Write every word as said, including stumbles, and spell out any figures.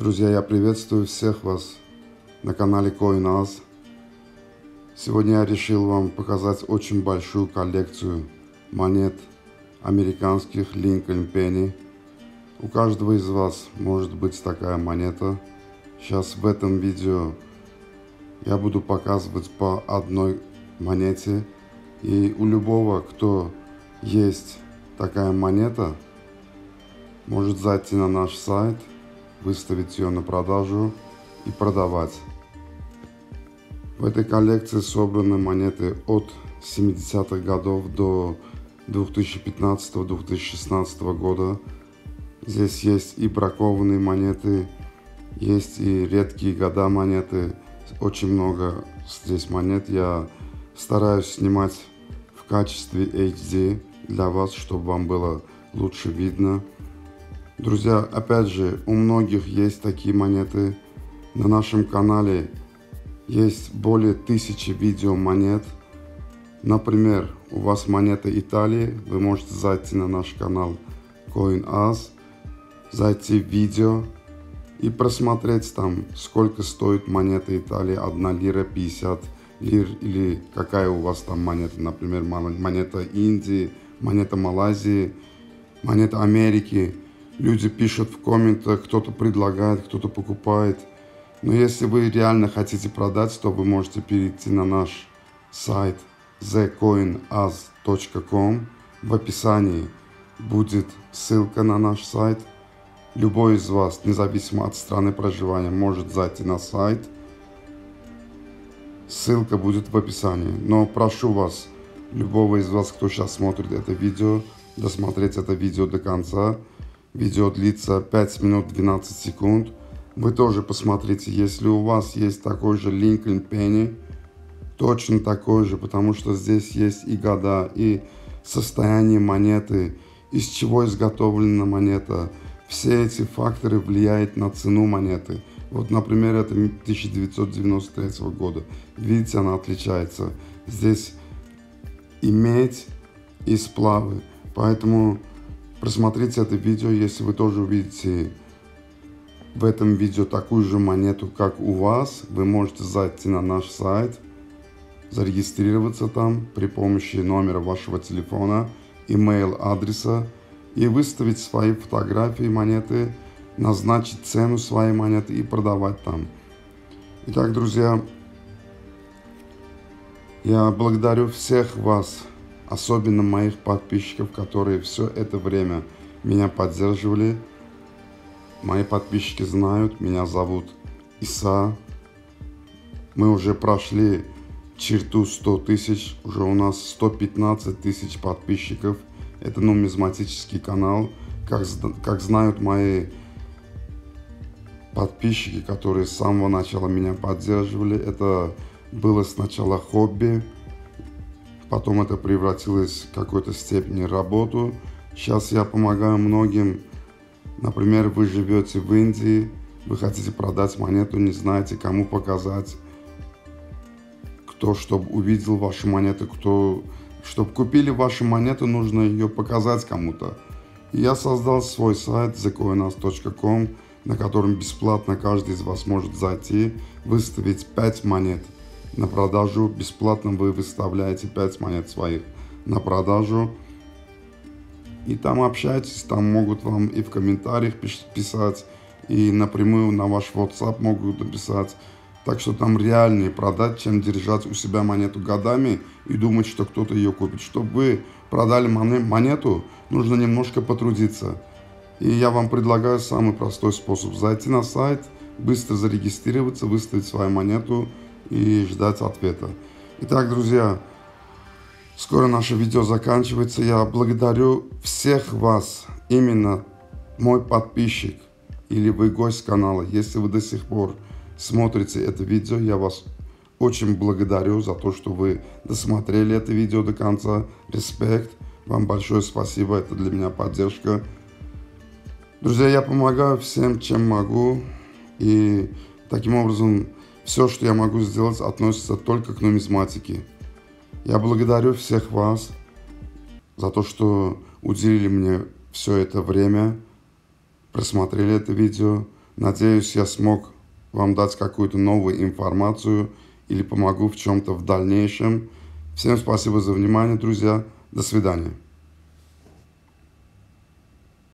Друзья, я приветствую всех вас на канале CoinAz. Сегодня я решил вам показать очень большую коллекцию монет американских Lincoln Penny. У каждого из вас может быть такая монета. Сейчас в этом видео я буду показывать по одной монете. И у любого, кто есть такая монета, может зайти на наш сайт, выставить ее на продажу и продавать. В этой коллекции собраны монеты от семидесятых годов до две тысячи пятнадцатого — две тысячи шестнадцатого года. Здесь есть и бракованные монеты, есть и редкие года монеты. Очень много здесь монет. Я стараюсь снимать в качестве эйч ди для вас, чтобы вам было лучше видно. Друзья, опять же, у многих есть такие монеты. На нашем канале есть более тысячи видео монет. Например, у вас монета Италии, вы можете зайти на наш канал CoinAz, зайти в видео и просмотреть там, сколько стоит монета Италии, одна лира, пятьдесят лир, или какая у вас там монета, например, монета Индии, монета Малайзии, монета Америки. Люди пишут в комментах, кто-то предлагает, кто-то покупает. Но если вы реально хотите продать, то вы можете перейти на наш сайт зе коин аз точка ком. В описании будет ссылка на наш сайт. Любой из вас, независимо от страны проживания, может зайти на сайт. Ссылка будет в описании. Но прошу вас, любого из вас, кто сейчас смотрит это видео, досмотреть это видео до конца. Видео длится пять минут двенадцать секунд. Вы тоже посмотрите, если у вас есть такой же Lincoln Penny, точно такой же, потому что здесь есть и года, и состояние монеты, из чего изготовлена монета. Все эти факторы влияют на цену монеты. Вот, например, это тысяча девятьсот девяносто третьего года. Видите, она отличается. Здесь и медь, и сплавы. Поэтому просмотрите это видео, если вы тоже увидите в этом видео такую же монету, как у вас. Вы можете зайти на наш сайт, зарегистрироваться там при помощи номера вашего телефона, email адреса и выставить свои фотографии монеты, назначить цену своей монеты и продавать там. Итак, друзья, я благодарю всех вас, особенно моих подписчиков, которые все это время меня поддерживали. Мои подписчики знают, меня зовут Иса. Мы уже прошли черту сто тысяч, уже у нас сто пятнадцать тысяч подписчиков. Это нумизматический канал. Как, как знают мои подписчики, которые с самого начала меня поддерживали, это было сначала хобби. Потом это превратилось в какой-то степени работу. Сейчас я помогаю многим. Например, вы живете в Индии, вы хотите продать монету, не знаете, кому показать, кто, чтобы увидел вашу монету, кто, чтобы купили вашу монету, нужно ее показать кому-то. И я создал свой сайт зе коин аз точка ком, на котором бесплатно каждый из вас может зайти, выставить пять монет на продажу. Бесплатно вы выставляете пять монет своих на продажу. И там общайтесь, там могут вам и в комментариях писать, и напрямую на ваш WhatsApp могут написать. Так что там реальнее продать, чем держать у себя монету годами и думать, что кто-то ее купит. Чтобы вы продали монету, нужно немножко потрудиться. И я вам предлагаю самый простой способ. Зайти на сайт, быстро зарегистрироваться, выставить свою монету и ждать ответа. Итак, друзья, скоро наше видео заканчивается. Я благодарю всех вас, именно мой подписчик или вы гость канала. Если вы до сих пор смотрите это видео, я вас очень благодарю за то, что вы досмотрели это видео до конца. Респект. Вам большое спасибо. Это для меня поддержка. Друзья, я помогаю всем, чем могу. И таким образом, все, что я могу сделать, относится только к нумизматике. Я благодарю всех вас за то, что уделили мне все это время, просмотрели это видео. Надеюсь, я смог вам дать какую-то новую информацию или помогу в чем-то в дальнейшем. Всем спасибо за внимание, друзья. До свидания.